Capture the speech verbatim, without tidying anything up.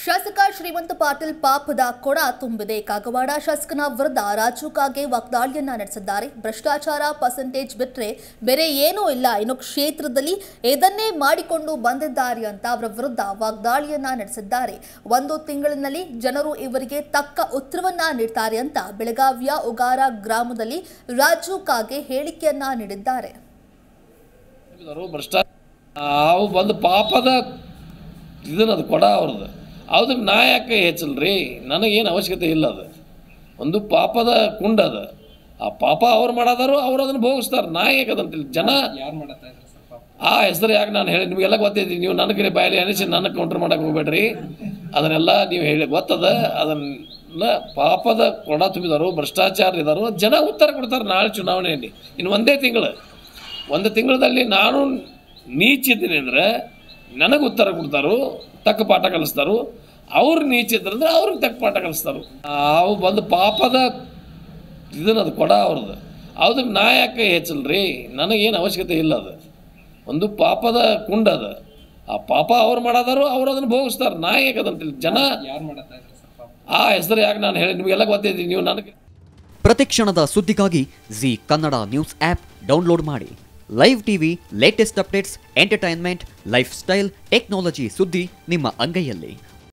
ಶಾಸಕ ಶ್ರೀಮಂತ ಪಾಟೀಲ್ ಪಾಪದ ಕೊಡ ತುಂಬಿದೆ. ಕಾಗವಾಡ ಶಾಸಕನ ವಿರುದ್ಧ ರಾಜು ಕಾಗೆ ವಾಗ್ದಾಳಿಯನ್ನ ನಡೆಸಿದ್ದಾರೆ. ಭ್ರಷ್ಟಾಚಾರ ಪರ್ಸೆಂಟೇಜ್ ಬಿಟ್ಟರೆ ಬೇರೆ ಏನೂ ಇಲ್ಲ, ಇನ್ನು ಕ್ಷೇತ್ರದಲ್ಲಿ ಇದನ್ನೇ ಮಾಡಿಕೊಂಡು ಬಂದಿದ್ದಾರೆ ಅಂತ ಅವರ ವಿರುದ್ಧ ವಾಗ್ದಾಳಿಯನ್ನ ನಡೆಸಿದ್ದಾರೆ. ಒಂದು ತಿಂಗಳಿನಲ್ಲಿ ಜನರು ಇವರಿಗೆ ತಕ್ಕ ಉತ್ತರವನ್ನ ನೀಡ್ತಾರೆ ಅಂತ ಬೆಳಗಾವಿಯ ಉಗಾರ ಗ್ರಾಮದಲ್ಲಿ ರಾಜು ಕಾಗೆ ಹೇಳಿಕೆಯನ್ನ ನೀಡಿದ್ದಾರೆ. ಬಂದು ಪಾಪದ ಇದನ್ನದು ಕೊಡ ಅವ್ರದ್ದು ಅದಕ್ಕೆ ನಾ ಯಾಕೆ ಹೆಚ್ಚಲ್ರಿ, ನನಗೇನು ಅವಶ್ಯಕತೆ ಇಲ್ಲ. ಅದು ಒಂದು ಪಾಪದ ಕುಂಡ ಅದು. ಆ ಪಾಪ ಅವ್ರು ಮಾಡೋದಾರು ಅವ್ರು ಅದನ್ನು ಭೋಗಿಸ್ತಾರೆ. ನಾ ಯಾಕೆ ಅದಂತಿಲ್ಲ. ಜನ ಆ ಹೆಸರು ಯಾಕೆ ನಾನು ಹೇಳಿ ನಿಮಗೆಲ್ಲ ಗೊತ್ತೈತಿ. ನೀವು ನನಗೆ ಬಾಯಲ್ಲಿ ಅನಿಸಿ ನನಗೆ ಕೌಂಟ್ರ್ ಮಾಡೋಕೆ ಹೋಗ್ಬೇಡ್ರಿ. ಅದನ್ನೆಲ್ಲ ನೀವು ಹೇಳಿ ಗೊತ್ತದ. ಅದನ್ನ ಪಾಪದ ಕೊಡ ತುಂಬಿದಾರು, ಭ್ರಷ್ಟಾಚಾರ ಇದ್ದಾರು. ಜನ ಉತ್ತರ ಕೊಡ್ತಾರೆ ನಾಳೆ ಚುನಾವಣೆಯಲ್ಲಿ. ಇನ್ನು ಒಂದೇ ತಿಂಗಳು ಒಂದು ತಿಂಗಳಲ್ಲಿ ನಾನು ನೀಚಿದ್ದೀನಿ ಅಂದರೆ ನನಗೆ ಉತ್ತರ ಕೊಡ್ತಾರೋ, ತಕ್ಕ ಪಾಠ ಕಲಿಸ್ತಾರೋ. ಅವ್ರು ನೀಚಿದ್ರಂದ್ರೆ ಅವ್ರಿಗೆ ತಕ್ಕ ಪಾಠ ಕಲಿಸ್ತಾರೋ. ಅವು ಬಂದು ಪಾಪದ ಇದನ್ನದು ಕೊಡ ಅವ್ರದ್ದು ಅದಕ್ಕೆ ನಾ ಯಾಕೆ ಹೆಚ್ಚಲ್ರಿ, ನನಗೇನು ಅವಶ್ಯಕತೆ ಇಲ್ಲ. ಅದು ಒಂದು ಪಾಪದ ಕುಂಡ ಅದು. ಆ ಪಾಪ ಅವ್ರು ಮಾಡೋದಾರು ಅವ್ರು ಅದನ್ನು ಭೋಗಿಸ್ತಾರೆ. ನಾ ಯಾಕೆ ಅದಂತಿಲ್ಲ. ಜನ ಆ ಹೆಸರು ಯಾಕೆ ನಾನು ಹೇಳಿ ನಿಮಗೆಲ್ಲ ಗೊತ್ತೈತಿ. ನೀವು ನನಗೆ ಪ್ರತಿಕ್ಷಣದ ಸುದ್ದಿಗಾಗಿ Zee Kannada news app download ಮಾಡಿ. Live TV, latest updates, entertainment, lifestyle, technology ಸುದ್ದಿ ನಿಮ್ಮ ಅಂಗೈಯಲ್ಲಿ.